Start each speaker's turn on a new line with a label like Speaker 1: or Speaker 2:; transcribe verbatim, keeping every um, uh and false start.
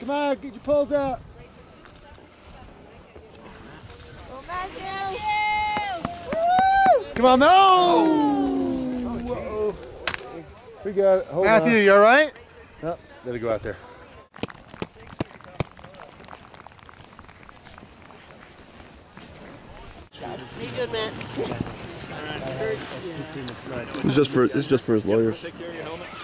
Speaker 1: Come on, get your poles out.
Speaker 2: Oh, Matthew!
Speaker 1: Come on, no! Oh, we got it. Hold
Speaker 3: Matthew,
Speaker 1: on.
Speaker 3: you all right?
Speaker 1: No, gotta go out there.
Speaker 2: Be good, man.
Speaker 4: It's just for it's just for his lawyers.
Speaker 5: Take care of your helmet.